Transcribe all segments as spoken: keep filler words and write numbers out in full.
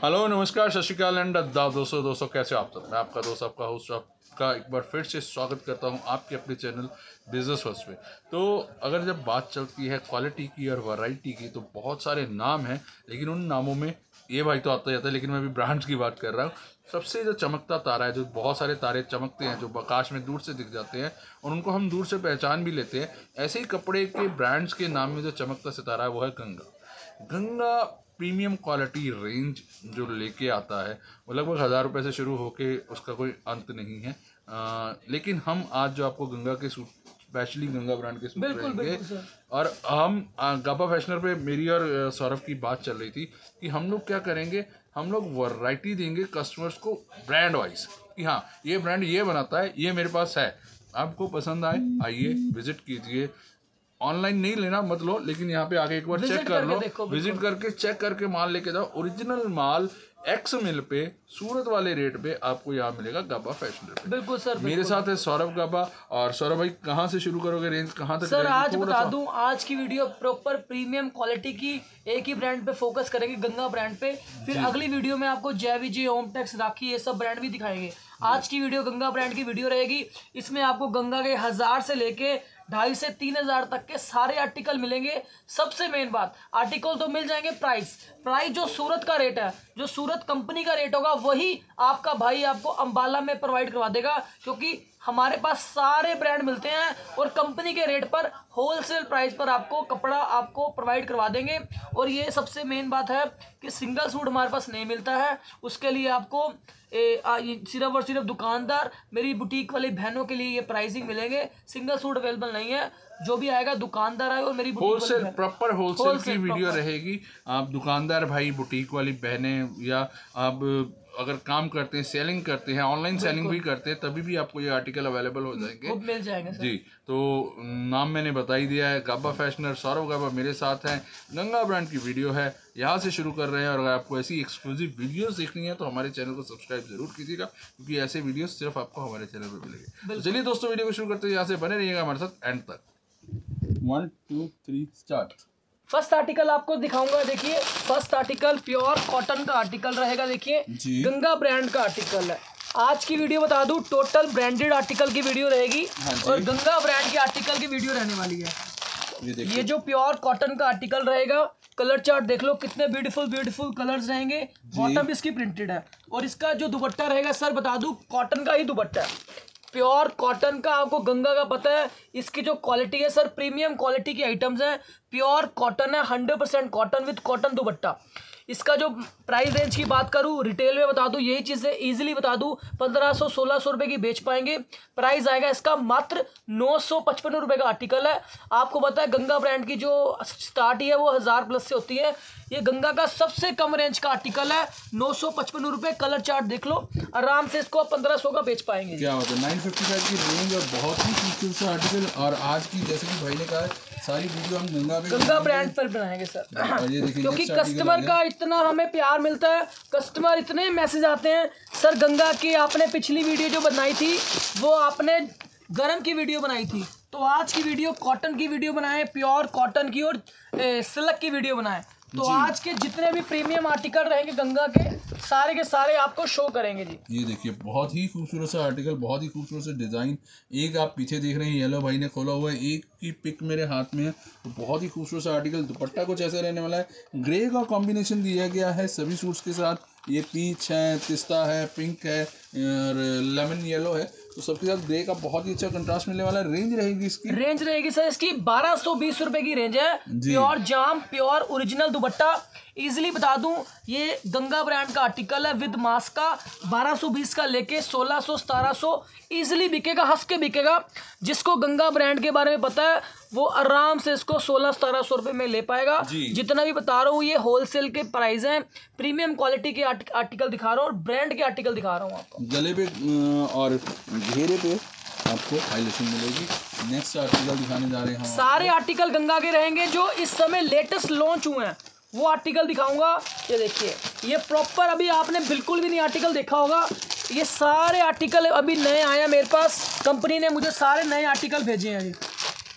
Hello नमस्कार सत श्रीकाल and आदाब दोस्तों दोस्तों कैसे हो आप सब। मैं आपका दोस्त आपका होस्ट आपका एक बार फिर से स्वागत करता हूं आपके अपने चैनल बिजनेस फर्स्ट पे। तो अगर जब बात चलती है क्वालिटी की और वैरायटी की तो बहुत सारे नाम हैं, लेकिन उन नामों में ये भाई तो आता ही आता है, लेकिन मैं अभी ब्रांड्स की बात कर रहा हूँ। सबसे जो चमकता तारा है, जो बहुत सारे तारे चमकते हैं, जो आकाश में दूर से दिख जाते हैं और उनको हम दूर से पहचान भी लेते हैं, ऐसे ही कपड़े के ब्रांड्स के नाम में जो चमकता सितारा है वो है Ganga. Ganga premium quality range जो लेके आता है वो लगभग हज़ार रुपये से शुरू होके उसका कोई अंत नहीं है। आ, लेकिन हम आज जो आपको गंगा के सूट, स्पेशली गंगा ब्रांड के सूट देंगे, और हम गाबा फैशनर पे मेरी और सौरभ की बात चल रही थी कि हम लोग क्या करेंगे, हम लोग वैरायटी देंगे कस्टमर्स को ब्रांड वाइज कि हाँ ये ब्रांड ये बनाता है, ये मेरे पास है, आपको पसंद आए आइए विजिट कीजिए। ऑनलाइन नहीं लेना मत लो, लेकिन यहाँ पे आके एक बार चेक कर लो, विजिट करके चेक करके माल लेके जाओ। ओरिजिनल माल एक्स मिल पे सूरत वाले रेट पे आपको यहाँ मिलेगा गाबा फैशन पे। बिल्कुल सर, मेरे साथ है सौरभ गाबा। और सौरभ भाई कहाँ से शुरू करोगे, रेंज कहाँ तक सर? आज बता दूं, आज की वीडियो प्रॉपर प्रीमियम क्वालिटी की एक ही ब्रांड पे फोकस करेंगे, गंगा ब्रांड पे। फिर अगली वीडियो में आपको जय विजय, ओम टेक्स, राखी, ये सब ब्रांड भी दिखाएंगे। आज की वीडियो गंगा ब्रांड की वीडियो रहेगी। इसमें आपको गंगा के हजार से लेके ढाई से तीन हजार तक के सारे आर्टिकल मिलेंगे। सबसे मेन बात, आर्टिकल तो मिल जाएंगे, प्राइस प्राइस जो सूरत का रेट है, जो सूरत कंपनी का रेट होगा, वही आपका भाई आपको अंबाला में प्रोवाइड करवा देगा, क्योंकि हमारे पास सारे ब्रांड मिलते हैं और कंपनी के रेट पर होलसेल प्राइस पर आपको कपड़ा आपको प्रोवाइड करवा देंगे। और ये सबसे मेन बात है कि सिंगल सूट हमारे पास नहीं मिलता है, उसके लिए आपको ए, आ, सिर्फ और सिर्फ दुकानदार, मेरी बुटीक वाली बहनों के लिए ये प्राइसिंग मिलेंगे। सिंगल सूट अवेलेबल नहीं है, जो भी आएगा दुकानदार आए और मेरी होलसेल प्रॉपर होलसेल की वीडियो रहेगी। आप दुकानदार भाई, बुटीक वाली बहनें, या आप अगर काम करते हैं, सेलिंग करते हैं, ऑनलाइन सेलिंग भी करते हैं, तभी भी आपको ये आर्टिकल अवेलेबल हो जाएंगे, मिल जाएंगे सर। जी तो नाम मैंने बता ही दिया है, गाबा फैशनर, सौरभ गाबा मेरे साथ हैं। गंगा ब्रांड की वीडियो है, यहाँ से शुरू कर रहे हैं। और अगर आपको ऐसी एक्सक्लूसिव वीडियोस देखनी है तो हमारे चैनल को सब्सक्राइब जरूर कीजिएगा, क्योंकि ऐसे वीडियोस सिर्फ आपको हमारे चैनल पर मिलेंगे। तो चलिए दोस्तों, वीडियो को शुरू करते हैं, यहाँ से बने रहिएगा हमारे साथ एंड तक। One two three start. First article आपको दिखाऊंगा। देखिए, फर्स्ट आर्टिकल प्योर कॉटन का आर्टिकल रहेगा। देखिए, गंगा ब्रांड का आर्टिकल है। आज की वीडियो बता दूं, टोटल ब्रांडेड आर्टिकल की वीडियो रहेगी और गंगा ब्रांड के आर्टिकल की वीडियो रहने वाली है। ये, ये जो प्योर कॉटन का आर्टिकल रहेगा, कलर चार्ट देख लो, कितने ब्यूटीफुल ब्यूटीफुल कलर्स रहेंगे। बॉटम इसकी प्रिंटेड है और इसका जो दुपट्टा रहेगा, सर बता दूं, कॉटन का ही दुपट्टा है, प्योर कॉटन का। आपको गंगा का पता है, इसकी जो क्वालिटी है सर, प्रीमियम क्वालिटी की आइटम्स हैं, प्योर कॉटन है, hundred percent cotton with cotton dupatta. इसका जो प्राइस रेंज की बात करूं, रिटेल में बता दूं, यही चीज़ें इजीली बता दूं, पंद्रह सौ सोलह सौ रुपये की बेच पाएंगे। प्राइस आएगा इसका मात्र नौ सौ पचपन रुपये का आर्टिकल है। आपको पता है गंगा ब्रांड की जो स्टार्ट ही है वो हज़ार प्लस से होती है। ये गंगा का सबसे कम रेंज का आर्टिकल है, नौ सौ पचपन रुपये। कलर चार्ट देख लो, आराम से इसको आप पंद्रह सौ का बेच पाएंगे। क्या होता है, नाइन फिफ्टी फाइव की रेंज और बहुत ही खूबसूरत सा आर्टिकल। और आज की, जैसे कि भाई ने कहा, सारी वीडियो हम गंगा गंगा ब्रांड पर बनाएंगे सर, क्योंकि कस्टमर का इतना हमें प्यार मिलता है, कस्टमर इतने मैसेज आते हैं, सर गंगा की आपने पिछली वीडियो जो बनाई थी वो आपने गरम की वीडियो बनाई थी, तो आज की वीडियो कॉटन की वीडियो बनाए, प्योर कॉटन की और सिल्क की वीडियो बनाए। तो आज के जितने भी प्रीमियम आर्टिकल रहेंगे गंगा के, सारे के सारे आपको शो करेंगे जी। ये देखिए, बहुत ही खूबसूरत सा आर्टिकल, बहुत ही खूबसूरत सा डिज़ाइन। एक आप पीछे देख रहे हैं, येलो भाई ने खोला हुआ है, एक की पिक मेरे हाथ में है, तो बहुत ही खूबसूरत सा आर्टिकल। दुपट्टा कुछ ऐसा रहने वाला है, ग्रे का कॉम्बिनेशन दिया गया है सभी सूट्स के साथ। ये पीच है, पिस्ता है, पिंक है और लेमन येलो है, तो सबके साथ ग्रे का बहुत ही अच्छा कंट्रास्ट मिलने वाला है। रेंज रहेगी इसकी, रेंज रहेगी सर इसकी बारह सौ बीस रुपए की रेंज है। प्योर जाम, प्योर ओरिजिनल दुपट्टा। इजीली बता दूं, ये गंगा ब्रांड का आर्टिकल है विद मास्क का, बारह सौ बीस का लेके सोलह सौ सतारह सौ इजीली बिकेगा, हंस के बिकेगा। जिसको गंगा ब्रांड के बारे में पता है वो आराम से इसको सोलह सतारह सौ रुपये में ले पाएगा। जितना भी बता रहा हूँ ये होलसेल के प्राइस हैं। प्रीमियम क्वालिटी के आर्टिकल दिखा रहा हूँ और ब्रांड के आर्टिकल दिखा रहा हूँ आपको। गले पे और घेरे पे आपको हाईलाइटिंग मिलेगी। नेक्स्ट आर्टिकल दिखाने जा रहे हैं हम, सारे आर्टिकल गंगा के रहेंगे जो इस समय लेटेस्ट लॉन्च हुए हैं, वो आर्टिकल दिखाऊंगा। ये देखिए, ये प्रॉपर अभी आपने बिल्कुल भी नहीं आर्टिकल देखा होगा, ये सारे आर्टिकल अभी नए आए हैं मेरे पास। कंपनी ने मुझे सारे नए आर्टिकल भेजे हैं।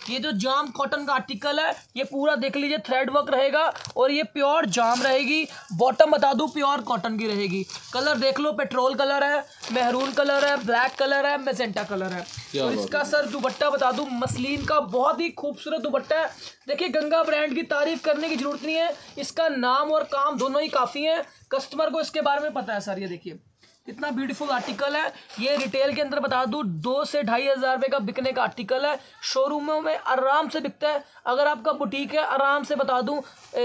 ये जो जाम कॉटन का आर्टिकल है ये पूरा देख लीजिए थ्रेड वर्क रहेगा और ये प्योर जाम रहेगी। बॉटम बता दूं प्योर कॉटन की रहेगी। कलर देख लो, पेट्रोल कलर है, मेहरून कलर है, ब्लैक कलर है, मेजेंटा कलर है। और इसका सर दुपट्टा बता दूं मसलिन का बहुत ही खूबसूरत दुपट्टा है। देखिए गंगा ब्रांड की तारीफ करने की जरूरत नहीं है, इसका नाम और काम दोनों ही काफ़ी है। कस्टमर को इसके बारे में पता है सर। ये देखिए इतना ब्यूटीफुल आर्टिकल है। ये रिटेल के अंदर बता दूं दो से ढाई हज़ार रुपये का बिकने का आर्टिकल है। शोरूमों में आराम से बिकता है। अगर आपका बुटीक है आराम से बता दूं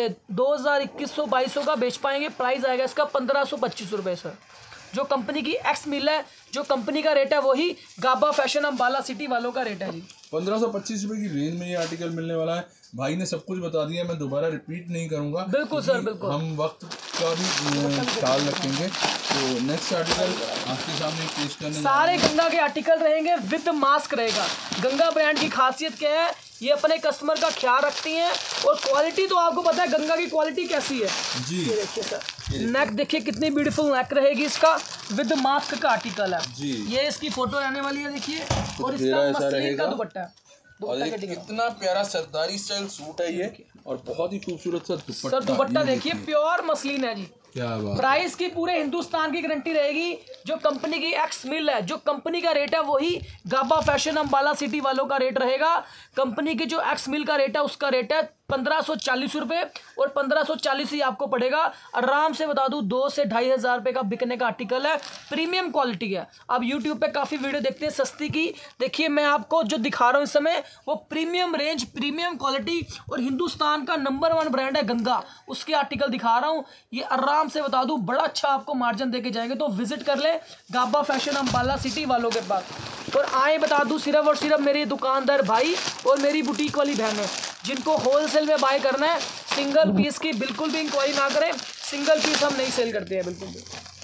दो हज़ार इक्कीस सौ बाईस सौ का बेच पाएंगे। प्राइस आएगा इसका पंद्रह सौ पच्चीस रुपये सर। जो कंपनी की एक्स मिल है, जो कंपनी का रेट है वही गाबा फैशन अम्बाला सिटी वालों का रेट है जी। पंद्रह सौ पच्चीस रुपए की रेंज में ये आर्टिकल मिलने वाला है। भाई ने सब कुछ बता दिया, मैं दोबारा रिपीट नहीं करूंगा। बिल्कुल सर, बिल्कुल। हम वक्त का भी ख्याल रखेंगे। तो नेक्स्ट आर्टिकल आपके सामने पेश करने सारे गंगा के आर्टिकल रहेंगे, विद मास्क रहेगा। गंगा ब्रांड की खासियत क्या है, ये अपने कस्टमर का ख्याल रखती हैं और क्वालिटी तो आपको पता है गंगा की क्वालिटी कैसी है जी। ये देखिए सर, नेक देखिए कितनी ब्यूटीफुल नेक रहेगी इसका, विद मास्क का आर्टिकल है जी। ये इसकी फोटो रहने वाली है देखिए। और घेरा इसका ऐसा मसलिन रहेगा। का दुपट्टा है। और दुपट्टा ये का डिजाइन। कितना प्यारा सरदारी स्टाइल सूट है ये, और बहुत ही खूबसूरत सा दुपट्टा। सर दुपट्टा ये देखिए प्योर मसलिन है जी। क्या बात। प्राइस की पूरे हिंदुस्तान की गारंटी रहेगी। जो कंपनी की एक्स मिल है, जो कंपनी का रेट है वही गाबा फैशन अम्बाला सिटी वालों का रेट रहेगा। कंपनी की जो एक्स मिल का रेट है उसका रेट है पंद्रह सौ चालीस रुपये और पंद्रह सौ चालीस ही आपको पड़ेगा। आराम से बता दूं दो से ढाई हज़ार रुपये का बिकने का आर्टिकल है। प्रीमियम क्वालिटी है। आप यूट्यूब पे काफ़ी वीडियो देखते हैं सस्ती की, देखिए मैं आपको जो दिखा रहा हूँ इस समय वो प्रीमियम रेंज, प्रीमियम क्वालिटी और हिंदुस्तान का नंबर वन ब्रांड है गंगा, उसके आर्टिकल दिखा रहा हूँ। ये आराम से बता दूं बड़ा अच्छा आपको मार्जिन देके जाएंगे। तो विजिट कर ले गाबा फैशन अम्बाला सिटी वालों के पास। और आए बता दूं सिर्फ और सिर्फ मेरे दुकानदार भाई और मेरी बुटीक वाली बहनें जिनको होलसेल में बाय करना है, सिंगल पीस की बिल्कुल भी इंक्वायरी ना करें। सिंगल पीस हम नहीं सेल करते हैं बिल्कुल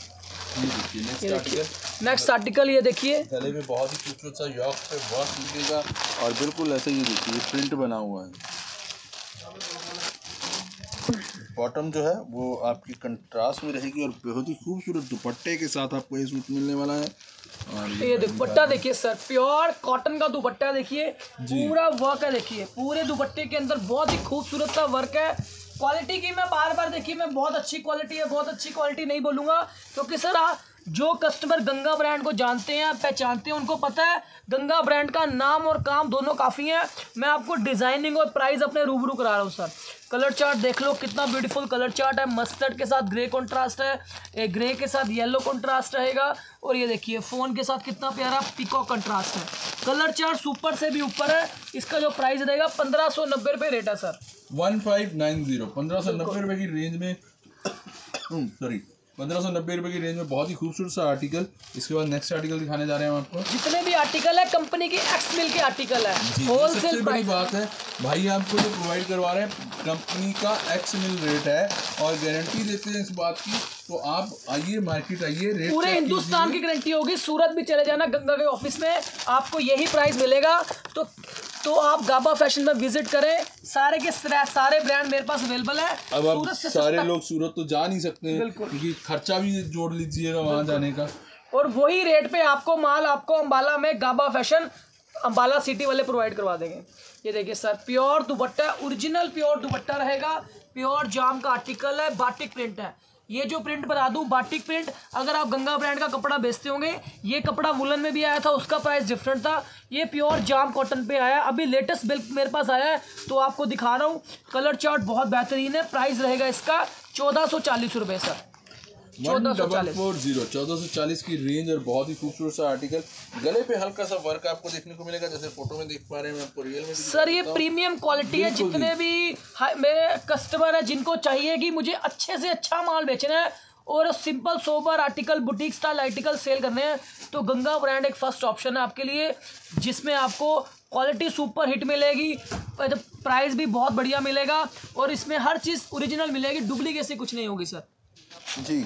भी। नेक्स्ट आर्टिकल नेक्स्ट आर्टिकल ये देखिए, गले में बहुत ही खूबसूरत सा यॉक पे वर्क मिलेगा और बिल्कुल ऐसे ही देखिए प्रिंट बना हुआ है। बॉटम जो है वो आपकी कंट्रास्ट में रहेगी और बहुत ही खूबसूरत दुपट्टे के साथ आपको ये सूट मिलने वाला है। और ये दुपट्टा देखिए सर, प्योर कॉटन का दुपट्टा देखिए, पूरा वर्क है देखिए। पूरे दुपट्टे के अंदर बहुत ही खूबसूरत सा वर्क है। क्वालिटी की मैं बार बार देखिए मैं बहुत अच्छी क्वालिटी है, बहुत अच्छी क्वालिटी नहीं बोलूँगा क्योंकि सर आ, जो कस्टमर गंगा ब्रांड को जानते हैं, पहचानते हैं, उनको पता है गंगा ब्रांड का नाम और काम दोनों काफ़ी हैं। मैं आपको डिज़ाइनिंग और प्राइस अपने रूबरू करा रहा हूँ सर। कलर चार्ट देख लो, कितना ब्यूटीफुल कलर चार्ट है। मस्टर्ड के साथ ग्रे कॉन्ट्रास्ट है, एक ग्रे के साथ येलो कॉन्ट्रास्ट रहेगा और ये देखिए फ़ोन के साथ कितना प्यारा पीकॉक कॉन्ट्रास्ट है। कलर चार्ट सुपर से भी ऊपर है। इसका जो प्राइस रहेगा पंद्रह सौ नब्बे रुपये रेट है sir. One five nine zero पंद्रह सौ नब्बे रुपये की रेंज में सॉरी पंद्रह सौ नब्बे रुपये की रेंज में बहुत ही खूबसूरत सा आर्टिकल। इसके बाद नेक्स्ट आर्टिकल दिखाने जा रहे हैं हम आपको। जितने भी आर्टिकल है कंपनी की एक्स मिल के आर्टिकल है, होलसेल। सबसे बड़ी बात है भाई आपको जो प्रोवाइड करवा रहे हैं कंपनी का एक्स मिल रेट है और गारंटी देते हैं इस बात की। तो आप आइए मार्केट आइए, रेट पूरे हिंदुस्तान की गारंटी होगी। सूरत भी चले जाना गंगा के ऑफिस में, आपको यही प्राइस मिलेगा। तो तो आप गाबा फैशन में विजिट करें। सारे के सारे ब्रांड मेरे पास अवेलेबल है। अब आप सारे लोग सूरत तो जा नहीं सकते हैं बिल्कुल, क्योंकि खर्चा भी जोड़ लीजिएगा वहाँ जाने का। और वही रेट पे आपको माल आपको अम्बाला में गाबा फैशन अम्बाला सिटी वाले प्रोवाइड करवा देंगे। ये देखिए sir, pure dupatta, original pure dupatta रहेगा। प्योर जाम का आर्टिकल है, बाटिक प्रिंट है। ये जो प्रिंट बता दूं बाटिक प्रिंट, अगर आप गंगा ब्रांड का कपड़ा बेचते होंगे, ये कपड़ा वुलन में भी आया था, उसका प्राइस डिफरेंट था। ये प्योर जाम कॉटन पे आया। अभी लेटेस्ट बिल मेरे पास आया है तो आपको दिखा रहा हूँ। कलर चार्ट बहुत बेहतरीन है। प्राइस रहेगा इसका चौदह सौ चालीस रुपये सर। चौदह सौ चालीस फोर जीरो चौदह सौ चालीस की रेंज और बहुत ही खूबसूरत सा आर्टिकल। गले पे हल्का सा वर्क आपको देखने को मिलेगा, जैसे फोटो में देख पा रहे हैं, मैं आपको रियल में सर ये प्रीमियम क्वालिटी है। जितने भी मेरे कस्टमर है जिनको चाहिए कि मुझे अच्छे से अच्छा माल बेचना है और simple sober article, boutique style article sale करने हैं, तो गंगा ब्रांड एक फर्स्ट ऑप्शन है आपके लिए, जिसमें आपको क्वालिटी सुपर हिट मिलेगी, प्राइस भी बहुत बढ़िया मिलेगा और इसमें हर चीज़ ओरिजिनल मिलेगी, डुप्लीकेसी कुछ नहीं होगी सर जी।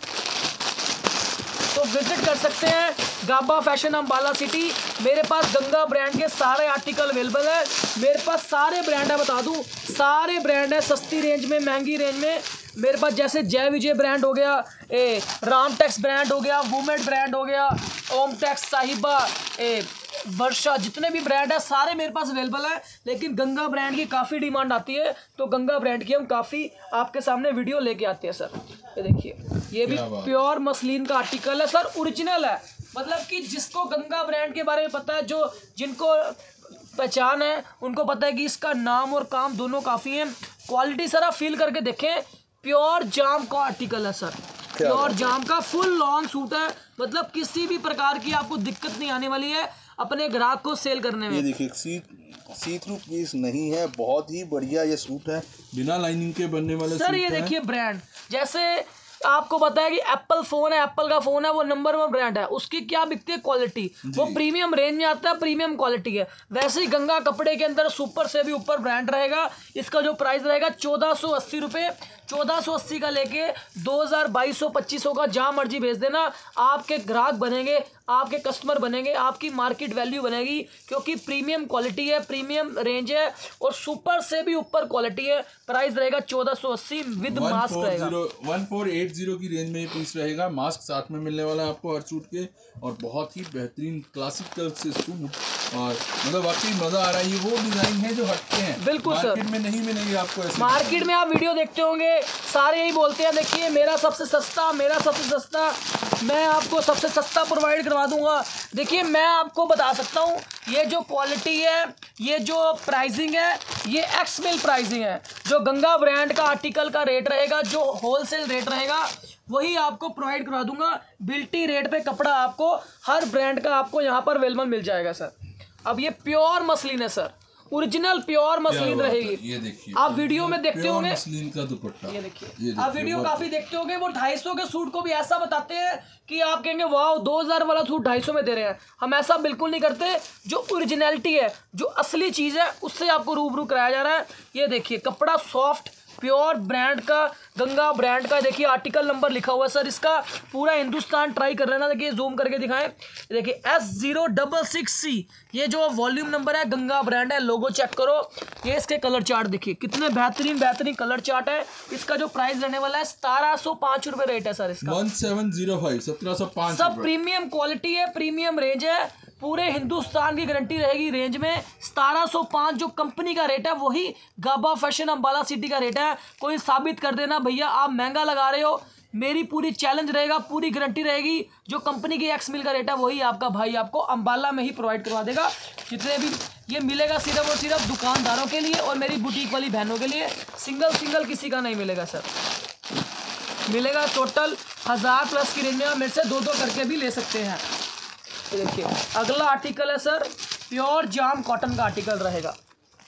तो विजिट कर सकते हैं गाबा फैशन अम्बाला सिटी। मेरे पास गंगा ब्रांड के सारे आर्टिकल अवेलेबल है। मेरे पास सारे ब्रांड है, बता दूं सारे ब्रांड है, सस्ती रेंज में, महंगी रेंज में। मेरे पास जैसे जय विजय ब्रांड हो गया, ए राम टेक्स ब्रांड हो गया, वुमेट ब्रांड हो गया, ओम टेक्स, साहिबा, ए वर्षा, जितने भी ब्रांड है सारे मेरे पास अवेलेबल है, लेकिन गंगा ब्रांड की काफ़ी डिमांड आती है, तो गंगा ब्रांड की हम काफ़ी आपके सामने वीडियो लेके आते हैं सर। ये देखिए, ये भी प्योर मसलिन का आर्टिकल है सर, ओरिजिनल है। मतलब कि जिसको गंगा ब्रांड के बारे में पता है, जो जिनको पहचान है, उनको पता है कि इसका नाम और काम दोनों काफ़ी हैं। क्वालिटी सर आप फील करके देखें, प्योर जाम का आर्टिकल है सर, प्योर जाम का फुल लॉन्ग सूट है। मतलब किसी भी प्रकार की आपको दिक्कत नहीं आने वाली है अपने ग्राहक को सेल करने में। ये देखिए सी सी थ्रू पीस नहीं है, बहुत ही बढ़िया ये सूट है, बिना लाइनिंग के बनने वाले सर। ये देखिए ब्रांड, जैसे आपको पता है कि एप्पल फोन है, एप्पल का फोन है, वो नंबर वन ब्रांड है, उसकी क्या बिकती है क्वालिटी, वो प्रीमियम रेंज में आता है, प्रीमियम क्वालिटी है। वैसे ही गंगा कपड़े के अंदर सुपर से भी ऊपर ब्रांड रहेगा। इसका जो प्राइस रहेगा चौदह सौ अस्सी रुपये, चौदह सौ अस्सी का लेके दो हज़ार बाईस सौ पच्चीस सौ का जहाँ मर्जी भेज देना, आपके ग्राहक बनेंगे, आपके कस्टमर बनेंगे, आपकी मार्केट वैल्यू बनेगी, क्योंकि प्रीमियम क्वालिटी है, प्रीमियम रेंज है और सुपर से भी ऊपर क्वालिटी है। प्राइस रहेगा चौदह सौ अस्सी विद मास्क रहेगा। वन फोर एट जीरो की रेंज में ये पीस रहेगा, मास्क साथ में मिलने वाला है आपको हर सूट के, और बहुत ही बेहतरीन क्लासिकल से सूट, और मतलब वाकई मजा आ रहा है। ये वो डिजाइन है जो हटके हैं, बिल्कुल सर, मार्केट में नहीं मिलेंगे आपको ऐसे। मार्केट में आप वीडियो देखते होंगे सारे यही बोलते हैं, देखिए मेरा सबसे सस्ता, मेरा सबसे सस्ता, मैं आपको सबसे सस्ता प्रोवाइड करवा दूंगा। देखिए मैं आपको बता सकता हूँ, ये जो क्वालिटी है, ये जो प्राइसिंग है, ये एक्स मिल प्राइसिंग है। जो गंगा ब्रांड का आर्टिकल का रेट रहेगा, जो होलसेल रेट रहेगा, वही आपको प्रोवाइड करवा दूंगा। बिल्टी रेट पे कपड़ा आपको हर ब्रांड का आपको यहाँ पर अवेलेबल मिल जाएगा सर। अब ये प्योर मसलिन है सर, ओरिजिनल प्योर मसलिन रहेगी। ये देखिए, आप वीडियो में देखते होंगे मसलिन का दुपट्टा, ये देखिए, आप वीडियो काफी देखते होंगे, वो ढाई सौ के सूट को भी ऐसा बताते हैं कि आप कहेंगे वाह दो हज़ार वाला सूट ढाई सौ में दे रहे हैं। हम ऐसा बिल्कुल नहीं करते, जो ओरिजिनलिटी है, जो असली चीज़ है, उससे आपको रूबरू कराया जा रहा है। ये देखिए कपड़ा सॉफ्ट, प्योर ब्रांड का, गंगा ब्रांड का। देखिए आर्टिकल नंबर लिखा हुआ है सर, इसका पूरा हिंदुस्तान ट्राई कर रहे हैं ना। देखिए जूम करके दिखाएं, देखिए S zero double six C, ये जो वॉल्यूम नंबर है, गंगा ब्रांड है, लोगो चेक करो। ये इसके कलर चार्ट देखिए, कितने बेहतरीन बेहतरीन कलर चार्ट है। इसका जो प्राइस रहने वाला है सतारह सौ पाँच रुपये रेट है सर इसका, वन सेवन जीरो फाइव, सत्रह सौ पाँच। सब प्रीमियम क्वालिटी है, प्रीमियम रेंज है, पूरे हिंदुस्तान की गारंटी रहेगी रेंज में। सतारह सौ पाँच जो कंपनी का रेट है, वही गाबा फैशन अंबाला सिटी का रेट है। कोई साबित कर देना भैया आप महंगा लगा रहे हो, मेरी पूरी चैलेंज रहेगा, पूरी गारंटी रहेगी। जो कंपनी की एक्स मिल का रेट है, वही आपका भाई आपको अंबाला में ही प्रोवाइड करवा देगा। जितने भी ये मिलेगा सिर्फ और सिर्फ दुकानदारों के लिए और मेरी बुटीक वाली बहनों के लिए, सिंगल सिंगल किसी का नहीं मिलेगा सर। मिलेगा टोटल हज़ार प्लस की रेंज में, आप मेरे से दो दो करके भी ले सकते हैं। तो देखिए अगला आर्टिकल है सर, प्योर जाम कॉटन का आर्टिकल रहेगा,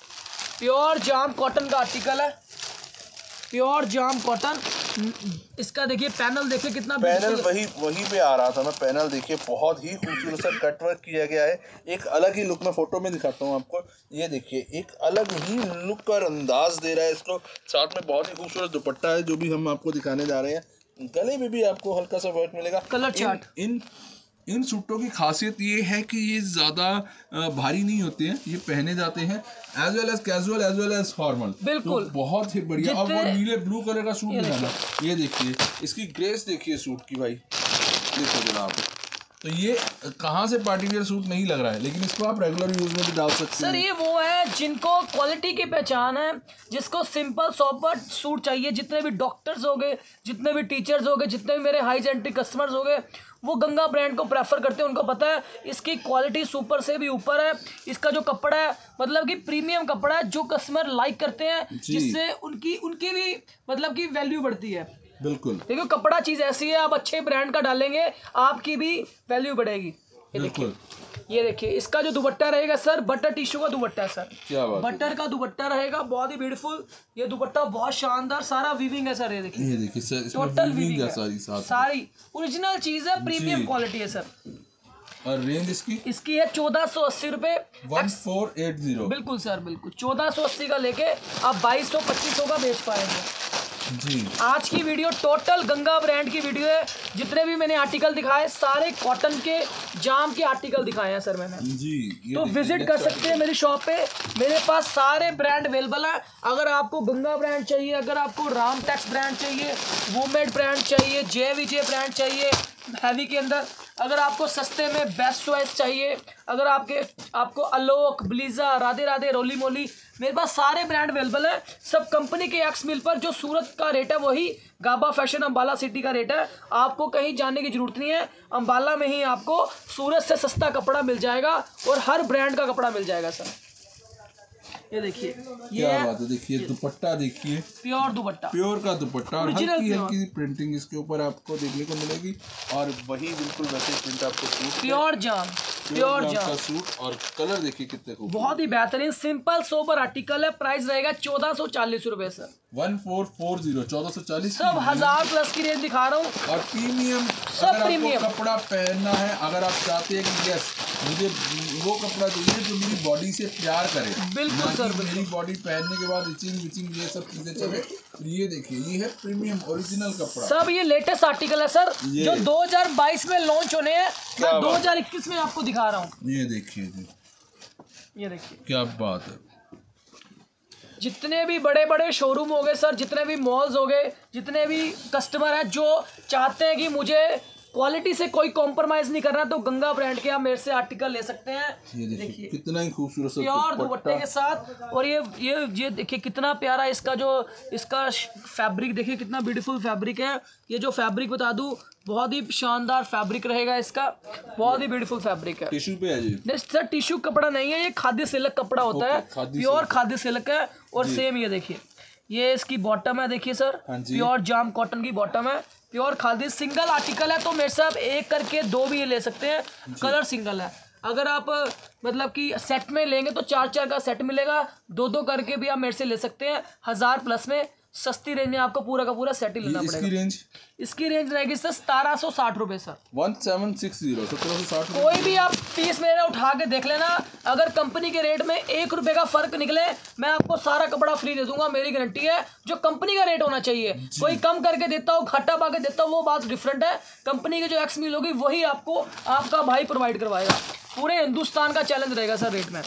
प्योर जाम कॉटन का आर्टिकल है, प्योर जाम कॉटन। इसका देखिए पैनल देखिए कितना पैनल वही वहीं पे आ रहा था मैं, पैनल देखिए बहुत ही खूबसूरत सा कट वर्क किया गया है, एक अलग ही लुक। मैं फोटो में दिखाता हूँ आपको, ये देखिए एक अलग ही लुक और अंदाज दे रहा है इसको। साथ में बहुत ही खूबसूरत दुपट्टा है जो भी हम आपको दिखाने जा रहे हैं। गले में भी आपको हल्का सा वर्क मिलेगा। कलर चार्ट, इन इन सूटों की खासियत ये है कि ये ज़्यादा भारी नहीं होते हैं, ये पहने जाते हैं as well as casual as well as formal. बिल्कुल तो बहुत ही बढ़िया। अब वो नीले ब्लू कलर का सूट ये दिखाना, ये देखिए इसकी ग्रेस देखिए सूट की भाई, देखो जनाब। तो ये कहाँ से पार्टी वेयर सूट नहीं लग रहा है, लेकिन इसको आप रेगुलर यूज में भी डाल सकते हैं सर। ये वो है जिनको क्वालिटी की पहचान है, जिसको सिंपल सोबर सूट चाहिए। जितने भी डॉक्टर्स हो गए, जितने भी टीचर्स हो गए, जितने भी मेरे हाई जेंट्रिक कस्टमर्स हो गए, वो गंगा ब्रांड को प्रेफर करते हैं। उनको पता है इसकी क्वालिटी सुपर से भी ऊपर है। इसका जो कपड़ा है मतलब कि प्रीमियम कपड़ा है, जो कस्टमर लाइक करते हैं, जिससे उनकी उनकी भी मतलब कि वैल्यू बढ़ती है। बिल्कुल, देखो कपड़ा चीज़ ऐसी है, आप अच्छे ब्रांड का डालेंगे आपकी भी वैल्यू बढ़ेगी। ये देखिए, ये देखिए इसका जो दुपट्टा रहेगा सर, बटर टिश्यू का दुपट्टा है सर, क्या बात, बटर का दुपट्टा रहेगा, बहुत ही ब्यूटीफुल। ये दुपट्टा बहुत शानदार, सारा वीविंग है सर। ये देखिए, ये देखिए सर, इसमें टोटल वीविंग वीविंग है है, सारी साथ सारी ओरिजिनल चीज़ है, प्रीमियम क्वालिटी है सर। और रेंज इसकी इसकी है चौदह सौ अस्सी रुपये, वन फोर एट जीरो। बिल्कुल सर, बिल्कुल चौदह सौ अस्सी का लेके आप बाईस सौ पच्चीस सौ का बेच पाएंगे जी। आज की वीडियो टोटल गंगा ब्रांड की वीडियो है। जितने भी मैंने आर्टिकल दिखाए सारे कॉटन के जाम के आर्टिकल दिखाए हैं सर मैंने जी। तो विजिट कर सकते हैं मेरी शॉप पे, मेरे पास सारे ब्रांड अवेलेबल हैं। अगर आपको गंगा ब्रांड चाहिए, अगर आपको रामटेक्स ब्रांड चाहिए, वोमेड ब्रांड चाहिए, जे विजय ब्रांड चाहिए हैवी के अंदर, अगर आपको सस्ते में बेस्ट चॉइस चाहिए, अगर आपके आपको अलोक, ब्लीजा, राधे राधे, रोली मोली, मेरे पास सारे ब्रांड अवेलेबल है। सब कंपनी के एक्स मिल पर जो सूरत का रेट है वही गाबा फैशन अम्बाला सिटी का रेट है। आपको कहीं जाने की जरूरत नहीं है, अम्बाला में ही आपको सूरत से सस्ता कपड़ा मिल जाएगा और हर ब्रांड का कपड़ा मिल जाएगा सर। ये देखिए, ये क्या बात है, देखिए दुपट्टा, देखिए प्योर दुपट्टा, प्योर का दुपट्टा और Original हल्की प्योर। हल्की प्रिंटिंग इसके ऊपर आपको देखने को मिलेगी। और वही बिल्कुल वैसे प्रिंट आपको सूट प्योर जाम, प्योर जाम जाम का सूट और कलर देखिए कितने खूब, बहुत ही बेहतरीन सिंपल सोबर आर्टिकल है। प्राइस रहेगा चौदह सौ चालीस रुपए sir. One four four zero चौदह सौ चालीस सब हजार प्लस की रेंज दिखा रहा हूँ। और प्रीमियम। सब अगर प्रीमियम। आपको कपड़ा पहनना है, अगर आप चाहते हैं कि यस मुझे वो कपड़ा चाहिए जो मेरी बॉडी से प्यार करे, बिल्कुल ना कि सर, मेरी बॉडी पहनने के बाद इचिंग विचिंग ये सब चीजें चले, ये देखिए ये है प्रीमियम ओरिजिनल कपड़ा। सब ये लेटेस्ट आर्टिकल है सर, ये। जो दो हज़ार बाईस में लॉन्च होने हैं, क्या मैं बात। दो हज़ार इक्कीस में आपको दिखा रहा हूँ। ये देखिए जी, ये देखिए, क्या बात है। जितने भी बड़े बड़े शोरूम हो गए सर, जितने भी मॉल्स हो गए, जितने भी कस्टमर हैं जो चाहते हैं कि मुझे क्वालिटी से कोई कॉम्प्रोमाइज नहीं करना, तो गंगा ब्रांड के आप मेरे से आर्टिकल ले सकते हैं। ये देखिए कितना ही खूबसूरत सा प्योर दुपट्टा। दुपट्टे के साथ। और ये ये ये देखिए कितना प्यारा इसका जो इसका फैब्रिक देखिए कितना ब्यूटीफुल फैब्रिक है। ये जो फैब्रिक बता दूं, बहुत ही शानदार फैब्रिक रहेगा इसका, बहुत ही ब्यूटीफुल फैब्रिक है। टिश्यू पे है जी, नहीं सर, टिश्यू कपड़ा नहीं है, ये खादी सिल्क कपड़ा होता ओके, है, khadi pure silk. Khadi silk है। और सेम ये देखिए, ये इसकी बॉटम है, देखिए सर, हाँ जी। प्योर जाम कॉटन की बॉटम है, प्योर खादी। सिंगल आर्टिकल है तो मेरे से आप एक करके दो भी ये ले सकते हैं, कलर सिंगल है। अगर आप मतलब कि सेट में लेंगे तो चार चार का सेट मिलेगा, दो दो करके भी आप मेरे से ले सकते हैं। हजार प्लस में सस्ती रेंज में आपको पूरा का पूरा सेट ही लेना इसकी पड़ेगा। रेंज इसकी रेंज रहेगी सर सतारह सौ साठ रुपये sir. One seven six zero सत्रह सौ साठ। कोई भी आप पीस मेरा उठा के देख लेना, अगर कंपनी के रेट में एक रुपए का फर्क निकले, मैं आपको सारा कपड़ा फ्री दे दूंगा, मेरी गारंटी है। जो कंपनी का रेट होना चाहिए, कोई कम करके देता हो, घाटा पा के देता हो, वो बात डिफरेंट है। कंपनी की जो एक्स मील होगी वही आपको आपका भाई प्रोवाइड करवाएगा। पूरे हिंदुस्तान का चैलेंज रहेगा सर रेट में।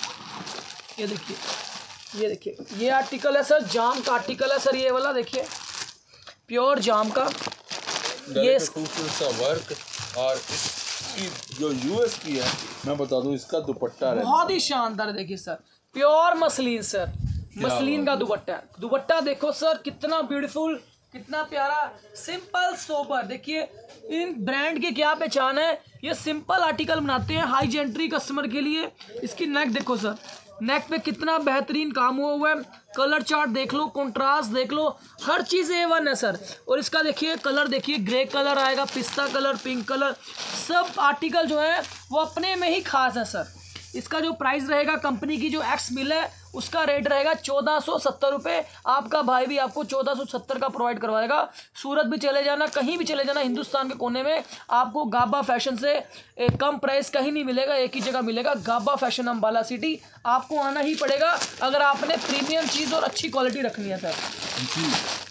ये देखिए, ये देखिए, ये आर्टिकल है सर, जाम का आर्टिकल है सर, ये वाला देखिए, प्योर जाम का। ये खूबसूरत सा वर्क और इसकी जो यूएसपी है मैं बता दूं, इसका दुपट्टा है बहुत ही शानदार। देखिए sir, pure muslin sir, muslin का दुपट्टा है। दुपट्टा देखो सर कितना ब्यूटीफुल, कितना प्यारा, सिंपल सोबर। देखिए इन ब्रांड की क्या पहचान है, ये सिंपल आर्टिकल बनाते हैं हाई जेंट्री कस्टमर के लिए। इसकी नेक देखो सर, नेक पे कितना बेहतरीन काम हुआ हुआ है। कलर चार्ट देख लो, कंट्रास्ट देख लो, हर चीज़ ए वन है सर। और इसका देखिए कलर, देखिए ग्रे कलर आएगा, पिस्ता कलर, पिंक कलर, सब आर्टिकल जो है वो अपने में ही खास है सर। इसका जो प्राइस रहेगा, कंपनी की जो एक्स मिल है उसका रेट रहेगा चौदह सौ सत्तर रुपये। आपका भाई भी आपको चौदह सौ सत्तर का प्रोवाइड करवाएगा। सूरत भी चले जाना, कहीं भी चले जाना, हिंदुस्तान के कोने में आपको गाबा फैशन से एक कम प्राइस कहीं नहीं मिलेगा, एक ही जगह मिलेगा, गाबा फैशन अम्बाला सिटी। आपको आना ही पड़ेगा अगर आपने प्रीमियम चीज़ और अच्छी क्वालिटी रखनी है सर। जी।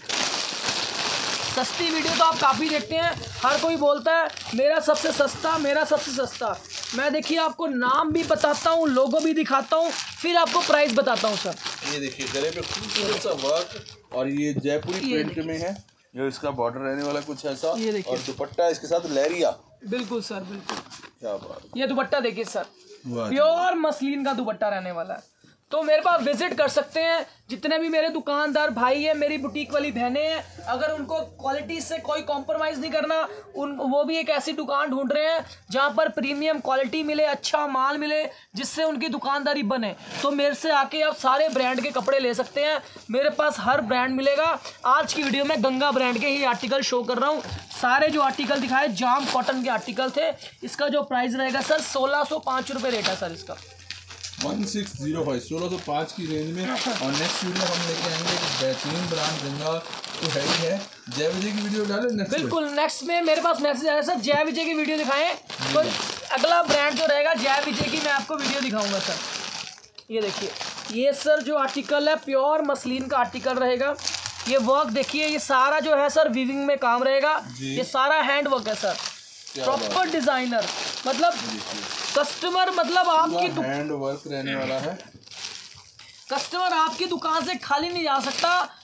सस्ती वीडियो तो आप काफ़ी देखते हैं, हर कोई बोलता है मेरा सबसे सस्ता, मेरा सबसे सस्ता। मैं देखिए आपको नाम भी बताता हूँ, लोगो भी दिखाता हूँ, फिर आपको प्राइस बताता हूँ सर। ये देखिए गले पे खूबसूरत सा वर्क और ये जयपुरी ये प्रिंट में है, जो इसका बॉर्डर रहने वाला कुछ ऐसा। ये देखिए। और दुपट्टा इसके साथ लहरिया। बिल्कुल सर, बिल्कुल। क्या बात। ये दुपट्टा देखिए सर, वाह। प्योर मसलिन का दुपट्टा रहने वाला है। तो मेरे पास विजिट कर सकते हैं, जितने भी मेरे दुकानदार भाई हैं, मेरी बुटीक वाली बहनें हैं, अगर उनको क्वालिटी से कोई कॉम्प्रोमाइज़ नहीं करना, उन वो भी एक ऐसी दुकान ढूंढ रहे हैं जहां पर प्रीमियम क्वालिटी मिले, अच्छा माल मिले, जिससे उनकी दुकानदारी बने, तो मेरे से आके आप सारे ब्रांड के कपड़े ले सकते हैं। मेरे पास हर ब्रांड मिलेगा। आज की वीडियो में गंगा ब्रांड के ही आर्टिकल शो कर रहा हूँ। सारे जो आर्टिकल दिखाए जाम कॉटन के आर्टिकल थे। इसका जो प्राइस रहेगा सर सोलह सौ पाँच रुपये रेट है सर इसका। वन सिक्स जीरो फाइव सोलह सौ पाँच की रेंज में। और नेक्स्ट वीडियो हम लेके आएंगे एक बेहतरीन ब्रांड गंगा तो है ही है। जय विजय की वीडियो डालें नेक्स्ट। बिल्कुल, नेक्स्ट में मेरे पास मैसेज आया सर, जय विजय की वीडियो दिखाएं, तो अगला ब्रांड जो रहेगा जय विजय की मैं आपको वीडियो दिखाऊंगा सर। ये देखिए, ये सर जो आर्टिकल है प्योर मसलिन का आर्टिकल रहेगा। ये वर्क देखिए, ये सारा जो है सर वीविंग में काम रहेगा, ये सारा हैंड वर्क है सर, प्रॉपर डिजाइनर। मतलब कस्टमर मतलब आपकी हैंड वर्क रहने वाला है। कस्टमर आपकी दुकान से खाली नहीं जा सकता।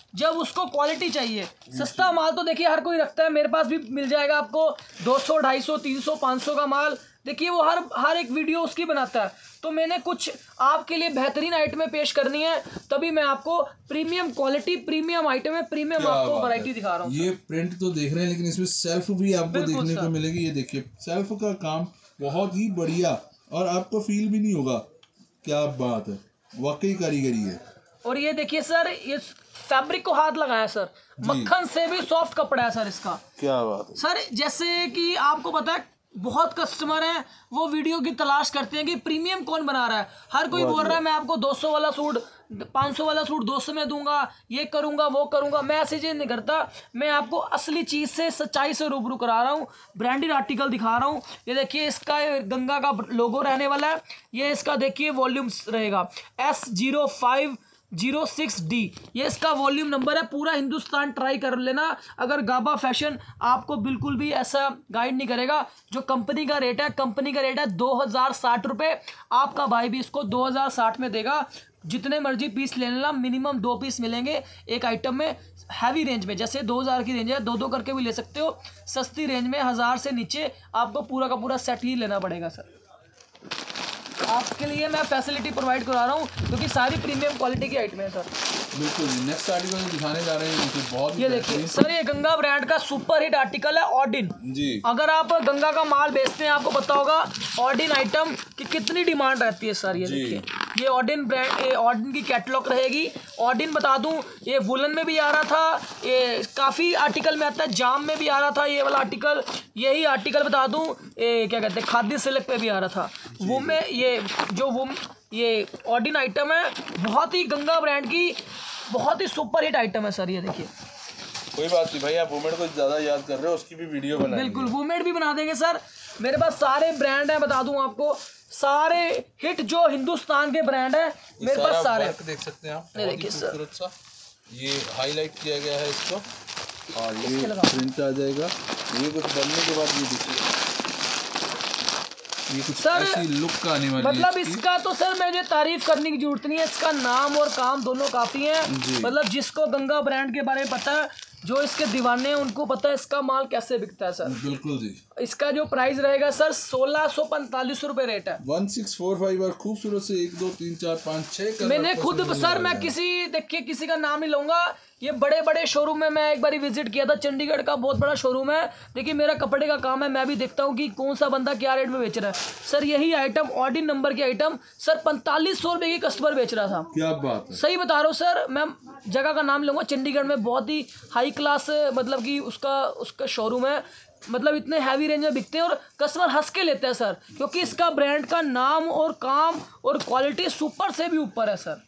जब उसको क्वालिटी चाहिए। सस्ता माल तो देखिए हर कोई रखता है, मेरे पास भी मिल जाएगा आपको दो सौ ढाई सौ तीन सौ पाँच सौ का माल, देखिए वो हर हर एक वीडियो उसकी बनाता है। तो मैंने कुछ आपके लिए बेहतरीन आइटमें पेश करनी है, तभी मैं आपको प्रीमियम क्वालिटी प्रीमियम आइटम है, प्रीमियम आपको वैरायटी दिखा रहा हूँ। ये प्रिंट तो देख रहे हैं, लेकिन इसमें सेल्फ भी आपको देखने को मिलेगी। ये देखिए सेल्फ का काम बहुत ही बढ़िया, और आपको फील भी नहीं होगा। क्या बात है, वाकई कारीगरी है। और ये देखिए सर, ये फैब्रिक को हाथ लगाया सर, मक्खन से भी सॉफ्ट कपड़ा है सर इसका। क्या बात है सर, जैसे कि आपको पता है बहुत कस्टमर हैं वो वीडियो की तलाश करते हैं कि प्रीमियम कौन बना रहा है। हर कोई बोल रहा है मैं आपको दो सौ वाला सूट पाँच सौ वाला सूट दो सौ में दूंगा, ये करूंगा वो करूंगा। मैं ऐसी चीज़ नहीं करता, मैं आपको असली चीज़ से सच्चाई से रूबरू करा रहा हूँ, ब्रांडेड आर्टिकल दिखा रहा हूँ। ये देखिए इसका गंगा का लोगो रहने वाला है, ये इसका देखिए वॉल्यूम रहेगा S zero five zero six D, ये इसका वॉल्यूम नंबर है। पूरा हिंदुस्तान ट्राई कर लेना, अगर गाबा फैशन आपको बिल्कुल भी ऐसा गाइड नहीं करेगा। जो कंपनी का रेट है, कंपनी का रेट है दो हज़ार साठ रुपये, आपका भाई भी इसको दो हज़ार साठ में देगा। जितने मर्जी पीस ले लेना, मिनिमम दो पीस मिलेंगे एक आइटम में। हैवी रेंज में जैसे दो हज़ार की रेंज है, दो दो करके भी ले सकते हो। सस्ती रेंज में हज़ार से नीचे आपको पूरा का पूरा सेट ही लेना पड़ेगा सर। आपके लिए मैं फैसिलिटी प्रोवाइड करा रहा हूँ क्योंकि सारी प्रीमियम क्वालिटी की आइटम है सर। बिल्कुल। नेक्स्ट आर्टिकल दिखाने जा रहे हैं, मुझे बहुत ये देखिए सर, ये गंगा ब्रांड का सुपर हिट आर्टिकल है ऑडिन जी। अगर आप गंगा का माल बेचते हैं, आपको पता होगा ऑडिन आइटम की कितनी डिमांड रहती है सर। ये देखिए, ये ऑडिन ब्रांड, ये ऑडिन की कैटलॉग रहेगी। ऑडिन बता दूं, ये वुलन में भी आ रहा था, ये काफ़ी आर्टिकल में आता है, जाम में भी आ रहा था ये वाला आर्टिकल। यही आर्टिकल बता दूं, ये क्या कहते हैं, खादी सिल्क पे भी आ रहा था। वो में ये जो वो ये ऑडिन आइटम है, बहुत ही गंगा ब्रांड की बहुत ही सुपर हिट आइटम है सर। ये देखिए, कोई बात नहीं भाई, आप वुमेन को ज्यादा याद कर रहे हो, उसकी भी वीडियो बनाएंगे। बिल्कुल, वुमेन भी बना देंगे सर। मेरे पास सारे ब्रांड हैं, बता दूं आपको, सारे हिट जो हिंदुस्तान के ब्रांड हैं मेरे पास सारे। वर्क देख सकते हैं आप, ये देखिए सर, खूबसूरत सा ये हाईलाइट किया गया है इसको, और ये प्रिंट आ जाएगा। ये कुछ बनने के बाद ये देखिए, ये कुछ सर, ऐसी लुक का आने वाली मतलब है इसका तो सर मुझे तारीफ करने की जरूरत नहीं है, इसका नाम और काम दोनों काफ़ी हैं। मतलब जिसको गंगा ब्रांड के बारे में पता है, जो इसके दीवाने हैं, उनको पता है इसका माल कैसे बिकता है सर। बिल्कुल जी। इसका जो प्राइस रहेगा सर सोलह सौ पैंतालीस रुपये रेट है। वन सिक्स फोर फाइव और खूबसूरत से एक दो तीन चार पाँच छः। मैंने खुद सर, मैं किसी देखिए किसी का नाम नहीं लूंगा, ये बड़े बड़े शोरूम में मैं एक बार विजिट किया था, चंडीगढ़ का बहुत बड़ा शोरूम है। देखिए मेरा कपड़े का काम है, मैं भी देखता हूँ कि कौन सा बंदा क्या रेट में बेच रहा है। सर यही आइटम ऑडिन नंबर की आइटम सर पैंतालीस सौ रुपये की कस्टमर बेच रहा था। क्या बात है, सही बता रहा हूँ सर, मैं जगह का नाम लूँगा, चंडीगढ़ में बहुत ही हाई क्लास मतलब कि उसका उसका शोरूम है। मतलब इतने हैवी रेंज में बिकते हैं और कस्टमर हंस के लेते हैं सर, क्योंकि इसका ब्रांड का नाम और काम और क्वालिटी सुपर से भी ऊपर है सर।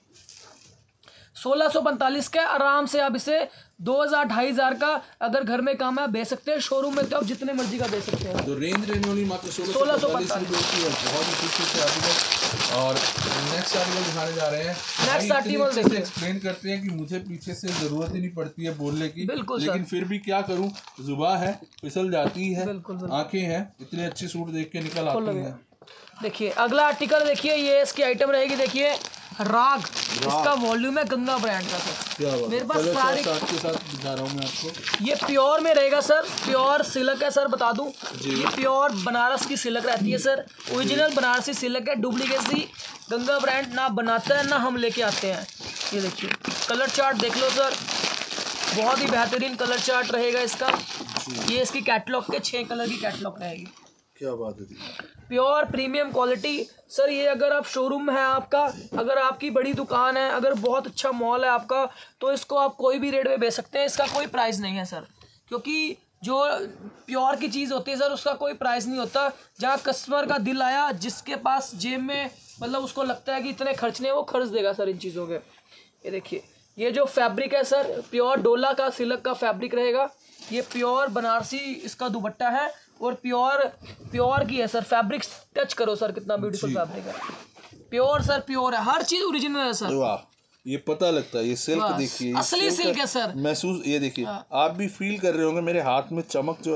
सोलह सौ पैंतालीस का आराम से आप इसे दो हज़ार ढाई हज़ार का अगर घर में काम है बेच सकते हैं, शोरूम में तो आप जितने मर्जी का बेच सकते हैं। तो रेंज रहने वाली मात्र सोलह सौ पैंतालीस रुपये की, बहुत ही खूबसूरत आर्टिकल। और नेक्स्ट आर्टिकल दिखाने जा रहे हैं। नेक्स्ट आर्टिकल देखिए, एक्सप्लेन करते हैं कि मुझे पीछे से जरूरत ही नहीं पड़ती है बोलने की, बिल्कुल लेकिन फिर भी क्या करूं, जुबान है, फिसल जाती है, बिल्कुल आंखें हैं, इतने अच्छे सूट देख के निकल आती हैं। देखिए अगला आर्टिकल देखिए, ये इसकी आइटम रहेगी। देखिए राग, इसका वॉल्यूम है गंगा ब्रांड का सर। क्या बात, मेरे पास सारे के साथ दिखा रहा हूँ मैं आपको। ये प्योर में रहेगा सर, प्योर सिल्क है सर, बता दूं ये प्योर बनारस की सिल्क रहती है सर, ओरिजिनल बनारसी सिल्क है। डुप्लीकेसी गंगा ब्रांड ना बनाता है ना हम लेके आते हैं। ये देखिए कलर चार्ट देख लो सर, बहुत ही बेहतरीन कलर चार्ट रहेगा इसका। ये इसकी कैटलॉग के छः कलर की कैटलॉग रहेगी। क्या बात है, प्योर प्रीमियम क्वालिटी सर। ये अगर आप शोरूम है आपका, अगर आपकी बड़ी दुकान है, अगर बहुत अच्छा मॉल है आपका, तो इसको आप कोई भी रेट में बेच सकते हैं, इसका कोई प्राइस नहीं है सर। क्योंकि जो प्योर की चीज़ होती है सर, उसका कोई प्राइस नहीं होता। जहाँ कस्टमर का दिल आया, जिसके पास जेब में मतलब उसको लगता है कि इतने खर्चने, वो खर्च देगा सर इन चीज़ों के। ये देखिए, ये जो फैब्रिक है सर, प्योर डोला का सिल्क का फैब्रिक रहेगा। ये प्योर बनारसी इसका दुपट्टा है और प्योर प्योर की है सर। फैब्रिक टच करो सर, कितना ब्यूटीफुल फैब्रिक है। प्योर सर, प्योर है, हर चीज़ ओरिजिनल है सर। वाह, ये पता लगता है, ये सिल्क देखिए, असली सिल्क है सर। महसूस, ये देखिए आप भी फील कर रहे होंगे, मेरे हाथ में चमक जो है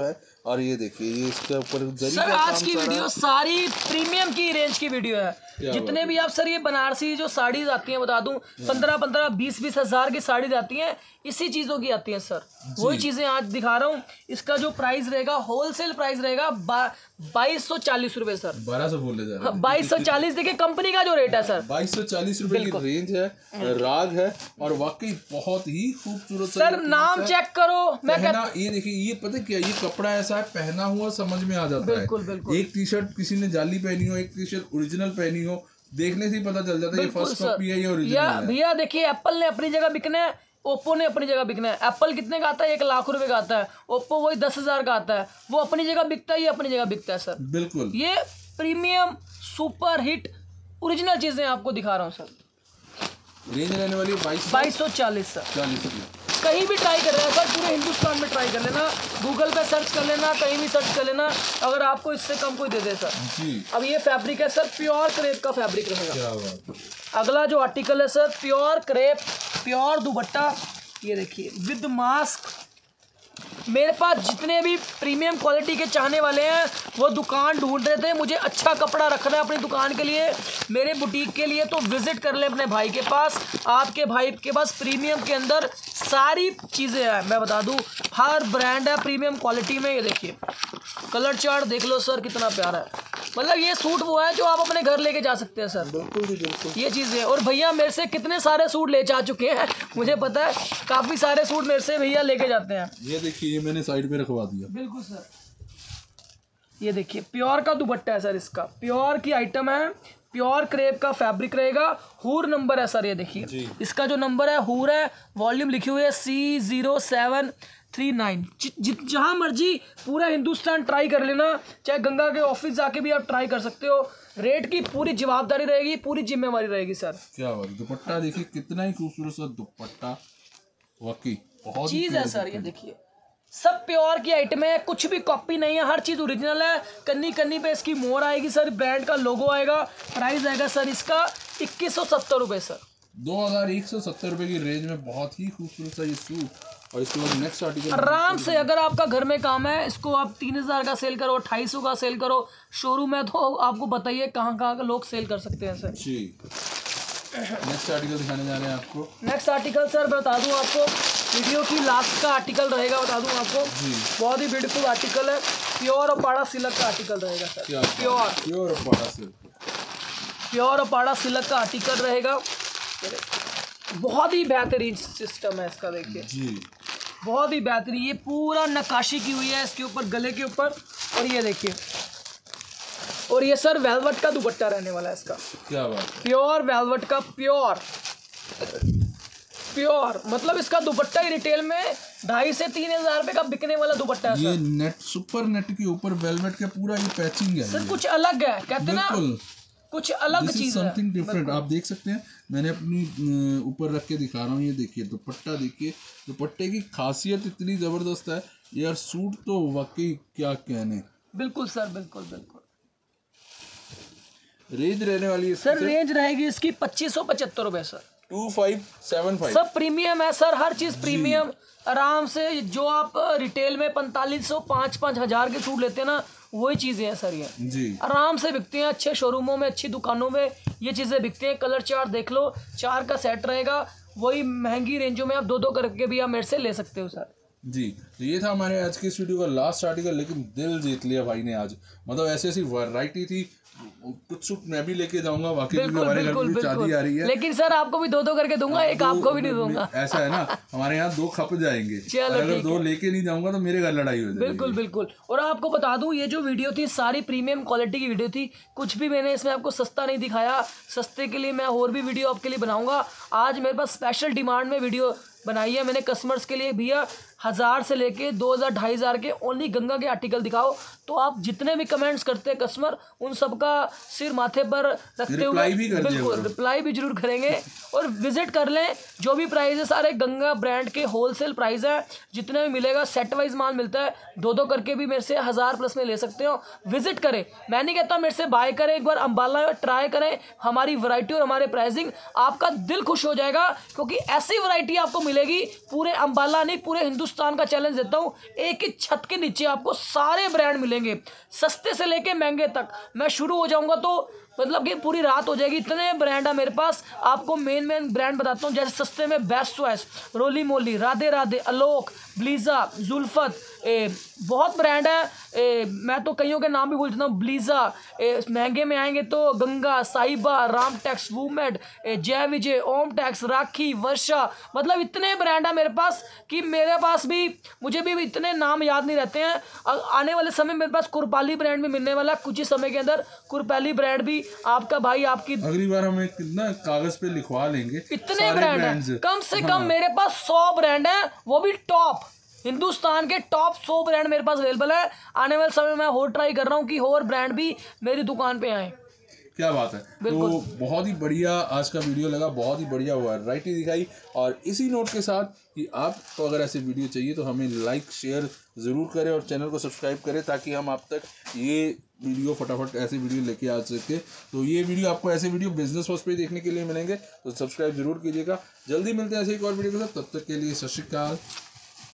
और ये देखिए ये इसके ऊपर जरी सर का आज काम की सारा वीडियो सारी प्रीमियम की रेंज की वीडियो है। जितने भी आप सर ये बनारसी जो साड़ीज आती हैं बता दूं, पंद्रह पंद्रह बीस बीस हजार की साड़ीज आती हैं, इसी चीजों की आती हैं सर। वही चीजें आज दिखा रहा हूँ। इसका जो प्राइस रहेगा होलसेल प्राइस रहेगा बाईस सौ चालीस रुपए सर। बारह सौ बोले जा रहे हैं। बाईस सौ चालीस देखिए कंपनी का जो रेट है सर, बाईस सौ चालीस रुपए की रेंज है, राग है और वाकई बहुत ही खूबसूरत सर नाम चेक करो। मैं पहना ये देखिए, ये पता क्या, ये कपड़ा ऐसा है पहना हुआ समझ में आ जाता बिल्कुल, है। बिल्कुल। एक टी शर्ट किसी ने जाली पहनी हो, एक टी शर्ट ओरिजिनल पहनी हो, देखने से ही पता चल जाता है ये फर्स्ट कॉपी है, ये ओरिजिनल है। भैया देखिए एप्पल ने अपनी जगह बिकना है, ओप्पो ने अपनी जगर बिकना है। एप्पल कितने का आता है? एक लाख रुपए का आता है। ओप्पो वही दस हजार का आता है। वो अपनी जगह बिकता है, ये अपनी जगह बिकता है सर। बिल्कुल ये प्रीमियम सुपर हिट ओरिजिनल चीजें आपको दिखा रहा हूँ सर। रेंज रहने वाली है बाईस बाईस सौ चालीस सर। चालीस की। कहीं भी ट्राई कर रहे हैं सर, पूरे हिंदुस्तान में ट्राई कर लेना, गूगल पे सर्च कर लेना, कहीं भी सर्च कर लेना, अगर आपको इससे कम कोई दे दे सर। जी अब ये फैब्रिक है सर, प्योर क्रेप का फैब्रिक रहेगा। क्या बात है। अगला जो आर्टिकल है sir, pure crepe, pure dupatta. ये देखिए विद मास्क। मेरे पास जितने भी प्रीमियम क्वालिटी के चाहने वाले हैं वो दुकान ढूंढ रहे थे, मुझे अच्छा कपड़ा रखना है अपनी दुकान के लिए, मेरे बुटीक के लिए, तो विजिट कर ले अपने भाई के पास। आपके भाई के पास प्रीमियम के अंदर सारी चीज़ें हैं। मैं बता दूं हर ब्रांड है प्रीमियम क्वालिटी में। ये देखिए कलर चार्ट देख लो सर, कितना प्यारा है। मतलब ये सूट वो है जो आप अपने घर लेके जा सकते हैं सर। बिल्कुल जी बिल्कुल। ये चीज़ें, और भैया मेरे से कितने सारे सूट ले जा चुके हैं मुझे पता है, काफ़ी सारे सूट मेरे से भैया लेके जाते हैं। ये देखिए ये मैंने साइड पे रखवा दिया। बिल्कुल सर। ये देखिए प्योर का दुपट्टा है सर, इसका प्योर की आइटम है, प्योर क्रेप का फैब्रिक रहेगा। हूर नंबर है सर, ये देखिए इसका जो नंबर है हूर है, वॉल्यूम लिखी हुई है C zero seven three nine. जहाँ मर्जी पूरा हिंदुस्तान ट्राई कर लेना, चाहे गंगा के ऑफिस जाके भी आप ट्राई कर सकते हो। रेट की पूरी जवाबदारी रहेगी, पूरी जिम्मेवारी रहेगी सर। क्या बात। दुपट्टा देखिए कितना ही खूबसूरत सा दुपट्टा, वाकई बहुत चीज है सर। ये देखिए सब प्योर की आइटम है, कुछ भी कॉपी नहीं है, हर चीज ओरिजिनल है। कन्नी कन्नी पे इसकी मोर आएगी सर, ब्रांड का लोगो आएगा। प्राइस आएगा सर इसका इक्कीस सौ सत्तर रुपए सर। दो हजार एक सौ सत्तर रुपए की रेंज में बहुत ही खूबसूरत सा ये सूट। और इसके बाद नेक्स्ट आर्टिकल आराम से, अगर आपका घर में काम है, इसको आप तीन हजार का सेल करो, अट्ठाईस सौ का सेल करो, शोरूम है तो आपको बताइए कहाँ कहाँ का लोग सेल कर सकते हैं सर। जी नेक्स्ट आर्टिकल दिखाने जा रहे हैं आपको। नेक्स्ट आर्टिकल सर बता दूं आपको, वीडियो की लास्ट का आर्टिकल रहेगा, बता दूं आपको। बहुत ही ब्यूटीफुल आर्टिकल है, प्योर अपाड़ा सिल्क का आर्टिकल रहेगा sir. Pure pure Uppada silk, pure Uppada silk का आर्टिकल रहेगा। बहुत ही बेहतरीन सिस्टम है इसका, देखिए जी बहुत ही बेहतरीन। ये पूरा नक्काशी की हुई है इसके ऊपर, गले के ऊपर। और ये देखिए, और ये सर वेलवेट का दुपट्टा रहने वाला है इसका। क्या बात। प्योर वेलवेट का, प्योर प्योर मतलब इसका दुपट्टा ही रिटेल में ढाई से तीन हजार रुपए का बिकने वाला दुपट्टा है ये सर। नेट सुपर नेट के ऊपर वेलवेट का पूरा ये पैचिंग है सर कुछ अलग है, कहते ना कुछ अलग चीज है, समथिंग डिफरेंट। आप देख सकते हैं, मैंने अपनी ऊपर रख के दिखा रहा हूँ। ये देखिए दुपट्टा, देखिए दुपट्टे की खासियत इतनी जबरदस्त है यार, सूट तो वाकई क्या कहने। बिल्कुल सर, बिल्कुल बिल्कुल। रेंज रहने वाली है सर, रेंज रहेगी इसकी पच्चीस सौ पचहत्तर रुपए sir. Two five seven five सब प्रीमियम है सर, हर चीज प्रीमियम। आराम से जो आप रिटेल में पैंतालीस सौ पाँच पाँच हजार के सूट लेते हैं ना, वही चीज़ें हैं सर। ये जी आराम से बिकते हैं, अच्छे शोरूमों में, अच्छी दुकानों में ये चीज़ें बिकते हैं। कलर चार्ट देख लो, चार का सेट रहेगा। वही महंगी रेंजों में आप दो दो करके भी आप मेरे से ले सकते हो सर। जी तो ये था हमारे आज की इस वीडियो का लास्ट आर्टिकल। लेकिन दिल जीत लिया भाई ने आज, मतलब ऐसी ऐसी वैरायटी थी। कुछ सूट मैं भी लेके जाऊंगा, वाकई क्योंकि हमारे घर में शादी आ रही है। लेकिन सर आपको भी दो दो करके दूंगा, एक आपको भी नहीं दूंगा। ऐसा है ना, हमारे यहाँ दो खप जाएंगे। चलो अगर दो लेके नहीं जाऊंगा तो मेरे घर लड़ाई हो जाएगी। बिल्कुल बिल्कुल। और आपको बता दूं, ये जो वीडियो थी सारी प्रीमियम क्वालिटी की वीडियो थी। कुछ भी मैंने इसमें आपको सस्ता नहीं दिखाया। सस्ते के लिए मैं और भी वीडियो आपके लिए बनाऊंगा। आज मेरे पास स्पेशल डिमांड में वीडियो बनाई है मैंने कस्टमर्स के लिए। भैया हज़ार से लेके दो हज़ार ढाई हज़ार के ओनली गंगा के आर्टिकल दिखाओ। तो आप जितने भी कमेंट्स करते हैं कस्टमर, उन सबका सिर माथे पर रखते हुए रिप्लाई भी कर बिल्कुल रिप्लाई भी जरूर करेंगे। और विजिट कर लें। जो भी प्राइस है सारे गंगा ब्रांड के होलसेल प्राइस है, जितने भी मिलेगा सेट वाइज माल मिलता है, दो दो करके भी मेरे से हज़ार प्लस में ले सकते हो। विजिट करें, मैं नहीं कहता मेरे से बाय करें, एक बार अंबाला में ट्राई करें, हमारी वैरायटी और हमारे प्राइसिंग, आपका दिल खुश हो जाएगा, क्योंकि ऐसी वैरायटी आपको मिलेगी पूरे अंबाला नहीं पूरे हिंदुस्तान का चैलेंज देता हूँ। एक ही छत के नीचे आपको सारे ब्रांड मिलेंगे, सस्ते से लेके महंगे तक। मैं शुरू हो जाऊंगा तो मतलब कि पूरी रात हो जाएगी, इतने ब्रांड है मेरे पास। आपको मेन मेन ब्रांड बताता हूँ, जैसे सस्ते में बेस्ट चॉइस, रोली मोली, राधे राधे, अलोक, ब्लीजा, जुल्फत, ए, बहुत ब्रांड है। ए, मैं तो कईयों के नाम भी भूल जाता हूँ, ब्लीजा। ए, महंगे में आएंगे तो गंगा, साहिबा, राम टैक्स, वूमेड, जय विजय, ओम टैक्स, राखी, वर्षा, मतलब इतने ब्रांड है मेरे पास कि मेरे पास भी मुझे भी इतने नाम याद नहीं रहते हैं। आने वाले समय मेरे पास कुरपाली ब्रांड भी मिलने वाला है कुछ ही समय के अंदर। कुरपाली ब्रांड भी आपका भाई आपकी अगली बार हमें कितना कागज पे लिखवा लेंगे, इतने ब्रांड है, कम से कम मेरे पास सौ ब्रांड है, वो भी टॉप हिंदुस्तान के टॉप सौ ब्रांड मेरे पास अवेलेबल है। आने वाले समय में मैं और ट्राई कर रहा हूँ कि और ब्रांड भी मेरी दुकान पे आए। क्या बात है। तो बहुत ही बढ़िया आज का वीडियो लगा, बहुत ही बढ़िया वैरायटी दिखाई। और इसी नोट के साथ कि आपको अगर ऐसे वीडियो चाहिए तो हमें लाइक शेयर ज़रूर करें और चैनल को सब्सक्राइब करें, ताकि हम आप तक ये वीडियो फटाफट ऐसे वीडियो लेके आ सके। तो ये वीडियो आपको ऐसे वीडियो बिजनेस हाउस पे देखने के लिए मिलेंगे, तो सब्सक्राइब जरूर कीजिएगा। जल्दी मिलते हैं ऐसे एक और वीडियो के साथ, तब तक के लिए सत श्री अकाल।